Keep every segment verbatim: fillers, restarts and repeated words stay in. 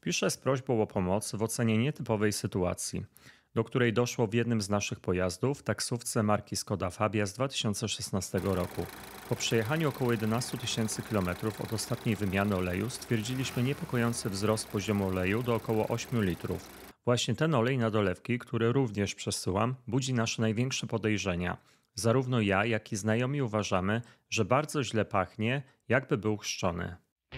Piszę z prośbą o pomoc w ocenie nietypowej sytuacji, do której doszło w jednym z naszych pojazdów, taksówce marki Skoda Fabia z dwa tysiące szesnastego roku. Po przejechaniu około jedenaście tysięcy kilometrów od ostatniej wymiany oleju stwierdziliśmy niepokojący wzrost poziomu oleju do około ośmiu litrów. Właśnie ten olej na dolewki, który również przesyłam, budzi nasze największe podejrzenia. Zarówno ja, jak i znajomi uważamy, że bardzo źle pachnie, jakby był chrzczony.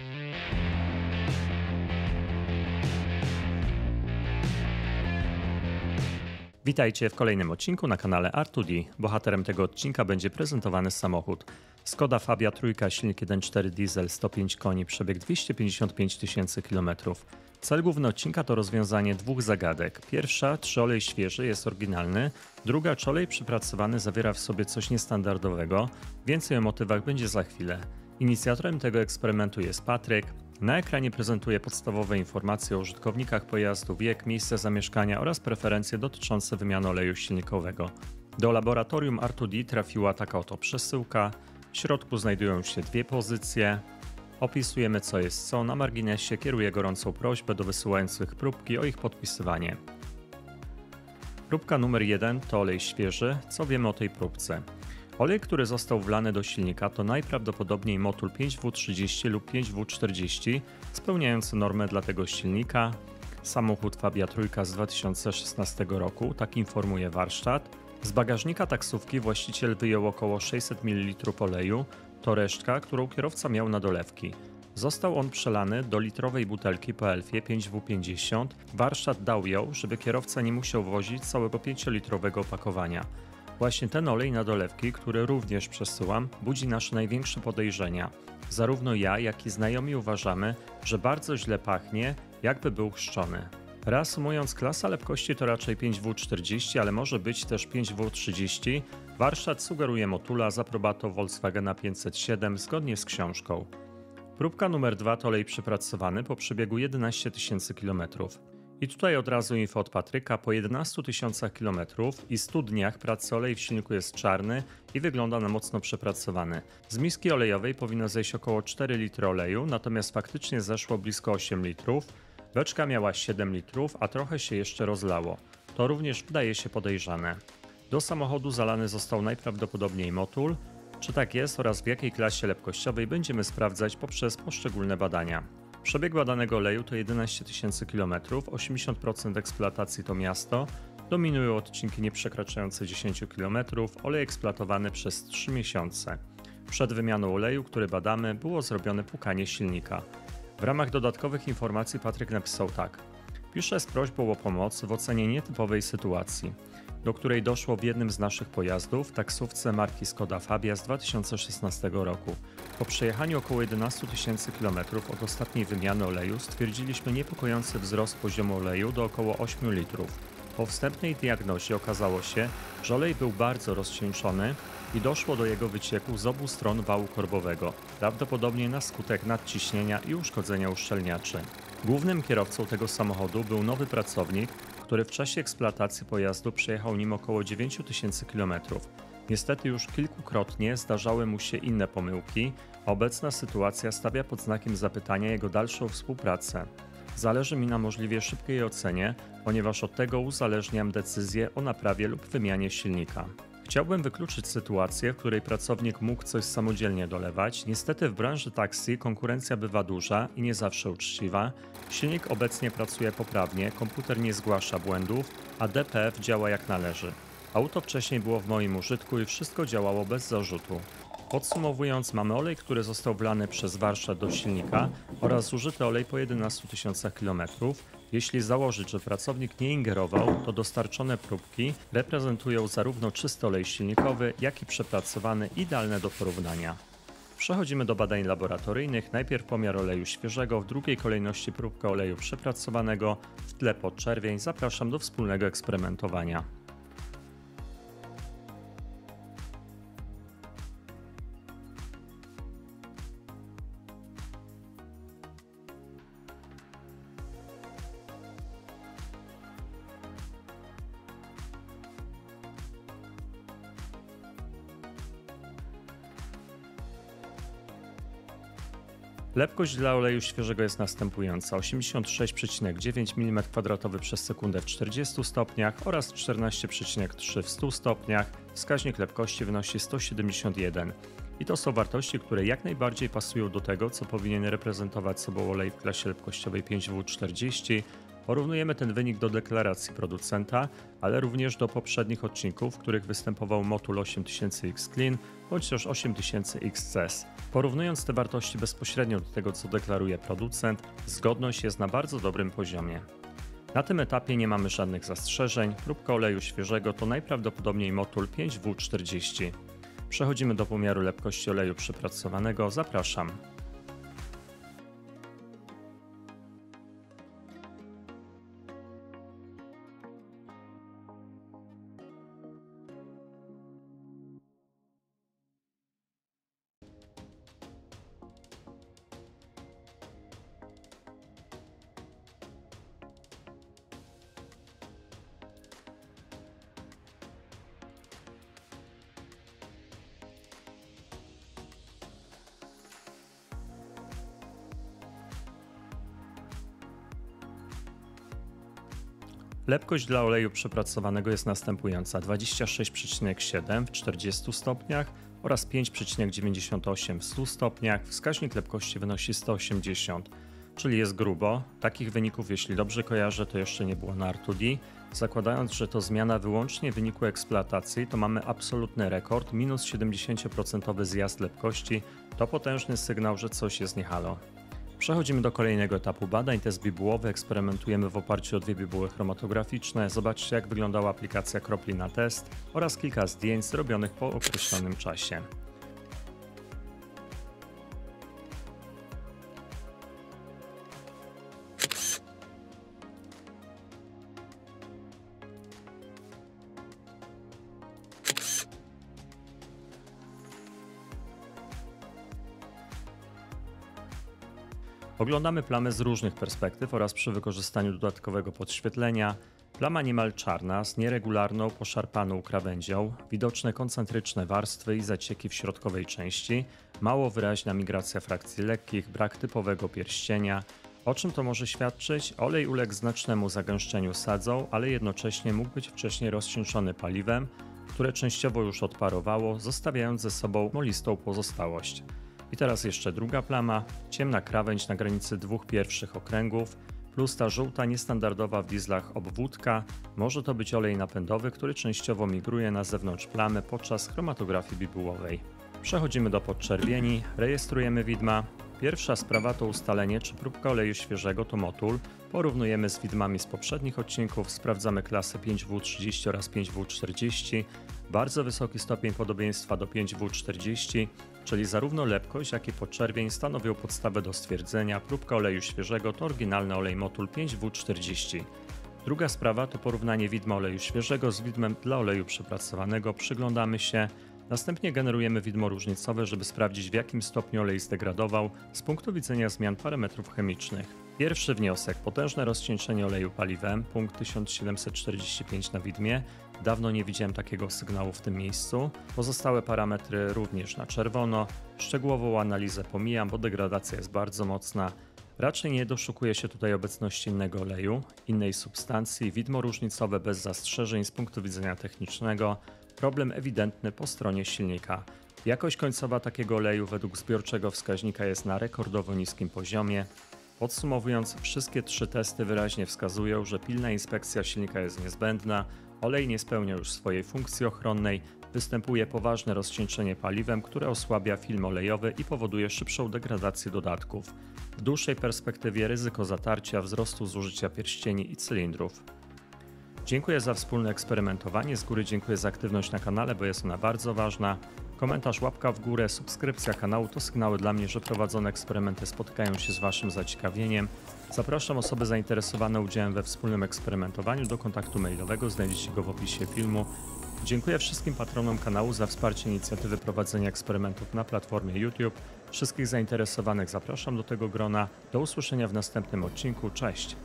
Witajcie w kolejnym odcinku na kanale R dwa D. Bohaterem tego odcinka będzie prezentowany samochód. Skoda Fabia trójka, silnik jeden przecinek cztery diesel, sto pięć koni, przebieg dwieście pięćdziesiąt pięć tysięcy kilometrów. Cel główny odcinka to rozwiązanie dwóch zagadek. Pierwsza, czy olej świeży jest oryginalny. Druga, czy olej przepracowany zawiera w sobie coś niestandardowego. Więcej o motywach będzie za chwilę. Inicjatorem tego eksperymentu jest Patryk. Na ekranie prezentuje podstawowe informacje o użytkownikach pojazdu, wiek, miejsce zamieszkania oraz preferencje dotyczące wymiany oleju silnikowego. Do laboratorium R dwa D trafiła taka oto przesyłka. W środku znajdują się dwie pozycje. Opisujemy, co jest co. Na marginesie kieruję gorącą prośbę do wysyłających próbki o ich podpisywanie. Próbka numer jeden to olej świeży. Co wiemy o tej próbce? Olej, który został wlany do silnika, to najprawdopodobniej motul pięć W trzydzieści lub pięć W czterdzieści, spełniający normę dla tego silnika. Samochód Fabia trójka z dwa tysiące szesnastego roku, tak informuje warsztat. Z bagażnika taksówki właściciel wyjął około sześćset mililitrów oleju, to resztka, którą kierowca miał na dolewki. Został on przelany do litrowej butelki po Elfie pięć W pięćdziesiąt. Warsztat dał ją, żeby kierowca nie musiał wozić całego pięciolitrowego opakowania. Właśnie ten olej na dolewki, który również przesyłam, budzi nasze największe podejrzenia. Zarówno ja, jak i znajomi uważamy, że bardzo źle pachnie, jakby był chrzczony. Reasumując, klasa lepkości to raczej pięć W czterdzieści, ale może być też pięć W trzydzieści. Warsztat sugeruje motula z aprobatą Volkswagena pięćset siedem zgodnie z książką. Próbka numer dwa to olej przepracowany po przebiegu jedenaście tysięcy kilometrów. I tutaj od razu info od Patryka. Po jedenastu tysiącach kilometrów i stu dniach pracy olej w silniku jest czarny i wygląda na mocno przepracowany. Z miski olejowej powinno zejść około cztery litry oleju, natomiast faktycznie zeszło blisko osiem litrów. Beczka miała siedem litrów, a trochę się jeszcze rozlało. To również wydaje się podejrzane. Do samochodu zalany został najprawdopodobniej motul. Czy tak jest oraz w jakiej klasie lepkościowej będziemy sprawdzać poprzez poszczególne badania. Przebieg badanego oleju to jedenaście tysięcy kilometrów, osiemdziesiąt procent eksploatacji to miasto, dominują odcinki nieprzekraczające dziesięć kilometrów, olej eksploatowany przez trzy miesiące. Przed wymianą oleju, który badamy, było zrobione płukanie silnika. W ramach dodatkowych informacji Patryk napisał tak. Piszę z prośbą o pomoc w ocenie nietypowej sytuacji, do której doszło w jednym z naszych pojazdów, taksówce marki Skoda Fabia z dwa tysiące szesnastego roku. Po przejechaniu około jedenaście tysięcy kilometrów od ostatniej wymiany oleju stwierdziliśmy niepokojący wzrost poziomu oleju do około ośmiu litrów. Po wstępnej diagnozie okazało się, że olej był bardzo rozcieńczony i doszło do jego wycieku z obu stron wału korbowego, prawdopodobnie na skutek nadciśnienia i uszkodzenia uszczelniaczy. Głównym kierowcą tego samochodu był nowy pracownik, który w czasie eksploatacji pojazdu przejechał nim około dziewięć tysięcy kilometrów. Niestety już kilkukrotnie zdarzały mu się inne pomyłki, a obecna sytuacja stawia pod znakiem zapytania jego dalszą współpracę. Zależy mi na możliwie szybkiej ocenie, ponieważ od tego uzależniam decyzję o naprawie lub wymianie silnika. Chciałbym wykluczyć sytuację, w której pracownik mógł coś samodzielnie dolewać. Niestety w branży taksi konkurencja bywa duża i nie zawsze uczciwa. Silnik obecnie pracuje poprawnie, komputer nie zgłasza błędów, a D P F działa jak należy. Auto wcześniej było w moim użytku i wszystko działało bez zarzutu. Podsumowując, mamy olej, który został wlany przez warsztat do silnika oraz zużyty olej po jedenastu tysiącach kilometrów. Jeśli założyć, że pracownik nie ingerował, to dostarczone próbki reprezentują zarówno czysty olej silnikowy, jak i przepracowany, idealne do porównania. Przechodzimy do badań laboratoryjnych. Najpierw pomiar oleju świeżego, w drugiej kolejności próbka oleju przepracowanego, w tle podczerwień. Zapraszam do wspólnego eksperymentowania. Lepkość dla oleju świeżego jest następująca: osiemdziesiąt sześć przecinek dziewięć milimetrów kwadratowego przez sekundę w czterdziestu stopniach oraz czternaście przecinek trzy w stu stopniach. Wskaźnik lepkości wynosi sto siedemdziesiąt jeden. I to są wartości, które jak najbardziej pasują do tego, co powinien reprezentować sobą olej w klasie lepkościowej pięć W czterdzieści. Porównujemy ten wynik do deklaracji producenta, ale również do poprzednich odcinków, w których występował motul osiem tysięcy X Clean bądź też osiem tysięcy X C E S. Porównując te wartości bezpośrednio do tego, co deklaruje producent, zgodność jest na bardzo dobrym poziomie. Na tym etapie nie mamy żadnych zastrzeżeń. Próbka oleju świeżego to najprawdopodobniej motul pięć W czterdzieści. Przechodzimy do pomiaru lepkości oleju przepracowanego. Zapraszam. Lepkość dla oleju przepracowanego jest następująca: dwadzieścia sześć przecinek siedem w czterdziestu stopniach oraz pięć przecinek dziewięćdziesiąt osiem w stu stopniach. Wskaźnik lepkości wynosi sto osiemdziesiąt, czyli jest grubo. Takich wyników, jeśli dobrze kojarzę, to jeszcze nie było na R dwa D. Zakładając, że to zmiana wyłącznie wyniku eksploatacji, to mamy absolutny rekord, minus siedemdziesiąt procent zjazd lepkości. To potężny sygnał, że coś jest nie halo. Przechodzimy do kolejnego etapu badań, test bibułowy. Eksperymentujemy w oparciu o dwie bibuły chromatograficzne. Zobaczcie, jak wyglądała aplikacja kropli na test oraz kilka zdjęć zrobionych po określonym czasie. Oglądamy plamę z różnych perspektyw oraz przy wykorzystaniu dodatkowego podświetlenia. Plama niemal czarna, z nieregularną, poszarpaną krawędzią, widoczne koncentryczne warstwy i zacieki w środkowej części, mało wyraźna migracja frakcji lekkich, brak typowego pierścienia. O czym to może świadczyć? Olej uległ znacznemu zagęszczeniu sadzą, ale jednocześnie mógł być wcześniej rozcieńczony paliwem, które częściowo już odparowało, zostawiając ze sobą molistą pozostałość. I teraz jeszcze druga plama, ciemna krawędź na granicy dwóch pierwszych okręgów, plus ta żółta, niestandardowa w dieslach obwódka. Może to być olej napędowy, który częściowo migruje na zewnątrz plamy podczas chromatografii bibułowej. Przechodzimy do podczerwieni, rejestrujemy widma. Pierwsza sprawa to ustalenie, czy próbka oleju świeżego to motul. Porównujemy z widmami z poprzednich odcinków, sprawdzamy klasy pięć W trzydzieści oraz pięć W czterdzieści. Bardzo wysoki stopień podobieństwa do pięć W czterdzieści, czyli zarówno lepkość, jak i podczerwień stanowią podstawę do stwierdzenia, próbka oleju świeżego to oryginalny olej motul pięć W czterdzieści. Druga sprawa to porównanie widma oleju świeżego z widmem dla oleju przepracowanego. Przyglądamy się. Następnie generujemy widmo różnicowe, żeby sprawdzić, w jakim stopniu olej zdegradował z punktu widzenia zmian parametrów chemicznych. Pierwszy wniosek: potężne rozcieńczenie oleju paliwem, punkt tysiąc siedemset czterdzieści pięć na widmie. Dawno nie widziałem takiego sygnału w tym miejscu. Pozostałe parametry również na czerwono. Szczegółową analizę pomijam, bo degradacja jest bardzo mocna. Raczej nie doszukuje się tutaj obecności innego oleju, innej substancji. Widmo różnicowe bez zastrzeżeń z punktu widzenia technicznego. Problem ewidentny po stronie silnika. Jakość końcowa takiego oleju według zbiorczego wskaźnika jest na rekordowo niskim poziomie. Podsumowując, wszystkie trzy testy wyraźnie wskazują, że pilna inspekcja silnika jest niezbędna. Olej nie spełnia już swojej funkcji ochronnej. Występuje poważne rozcieńczenie paliwem, które osłabia film olejowy i powoduje szybszą degradację dodatków. W dłuższej perspektywie ryzyko zatarcia, wzrostu zużycia pierścieni i cylindrów. Dziękuję za wspólne eksperymentowanie. Z góry dziękuję za aktywność na kanale, bo jest ona bardzo ważna. Komentarz, łapka w górę, subskrypcja kanału to sygnały dla mnie, że prowadzone eksperymenty spotkają się z Waszym zaciekawieniem. Zapraszam osoby zainteresowane udziałem we wspólnym eksperymentowaniu do kontaktu mailowego, znajdziecie go w opisie filmu. Dziękuję wszystkim patronom kanału za wsparcie inicjatywy prowadzenia eksperymentów na platformie YouTube. Wszystkich zainteresowanych zapraszam do tego grona. Do usłyszenia w następnym odcinku. Cześć!